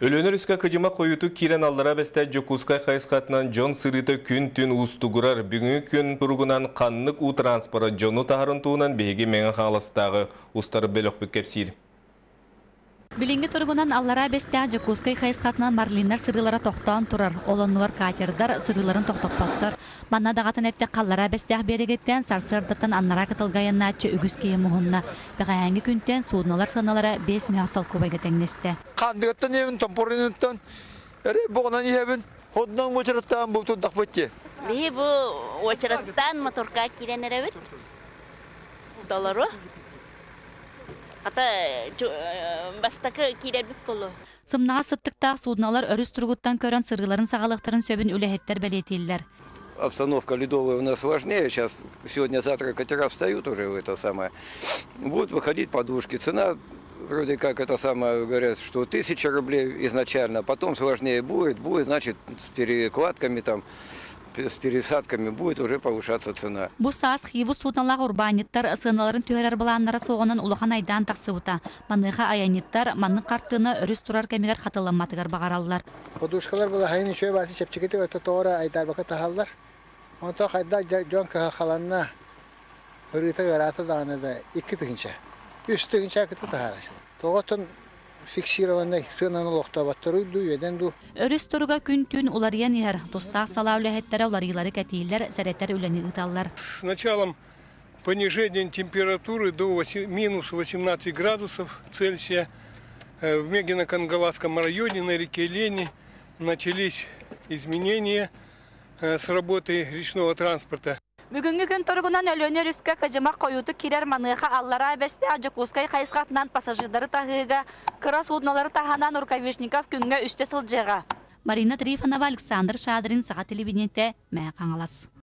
Өлөнөр үска кыжыма қойуту кирен аллара бәсті Жокускай қайысқатынан жон сырыты күн-түн ұстығырар. Бүгінгі күн тұрғынан қаннық у транспоры жону тағырын туынан бейгі меңі қаңластағы ұстары бөліқ бүк кепсейді. Билинги тургунан аллара бестя Жокускай хайсқатынан марлиннар сырылара тоқтан турар. Олоннуар катердар сырыларын тоқтоппаттар. Манна дағатын әтті қаллара бестя берегеттен сарсырдаттан аннара кытылғайыннаатчы үгіскейі мұғынна. Бәғайанғы күнтен суыдналар саналара 5 мясал көбайға тәңнесті. Қандығыттан емін, тампорыныттан, бұғынан ебін, ходынан өчіріттан бұлтын тақпытте. Бейі бұл өчіріттан моторка керенер әбіт. Долару. Ата бастакы киребик болу. Сымнаға сыттықта судналар өріс тұрғыттан көрін сырғыларын сағалықтарын сөбін үләхеттер бәлетейлер. Обстановка ледовая у нас важнее. Сейчас, сегодня-завтра катера встают уже в это самое. Будут выходить подушки. Цена, вроде как это самое, говорят, что 1000 рублей изначально. Потом сложнее будет, значит, с перекладками там, с пересадками будет уже повышаться цена. Бу саас хиву судналар урбаниттар сыналарын түйерер баланнара соғынан улахан айдан тақсыбыта. Маныға аяниттар манны қартыны өріс тұрар кәмегер қатыламатығар бағаралылар. Подушкалар бұл хайны шөй басы чепчекеті өті тоғыра айдар бақы тахалдар. Онто қайда жон кіға қаланна үргіті өраты дағанады 2 тігінші. 3 тігінші әкіті тахарашы. Тоғытын фиксированный сынаны лоқтабаттыры дүйеден ду. Өріс тұрға күн-түн улариян ехер. Достақ сала үләхеттері оларилары кәтейлер, сәреттер үләні ұталар. С началом понижения температуры до минус 18 градусов Цельсия в Мегино-Кангаласском районе на реке Лени начались изменения с работы речного транспорта. Бүгінгі күн тұрғынан өлөнер үскі қыжымақ қойуты керер маныға аллара бәсті Жокускай қайысқатынан пассажирдары тағыға, қыра судналары тағанан Уркавишников күнге үсті сылжыға. Марина Трифонова, Александр Шадрин, Саға телевидениетте мәң қаңалас.